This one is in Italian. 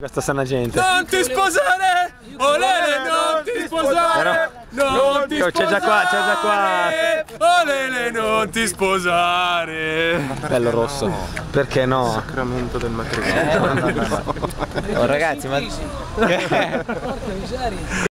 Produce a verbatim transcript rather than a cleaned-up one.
Questa sana gente. Non ti sposare! Olele, non ti sposare! Non ti C'è già qua, c'è già qua. Olele, non ti sposare! Bello rosso. Perché no? Sacramento del matrimonio. Oh, ragazzi, ma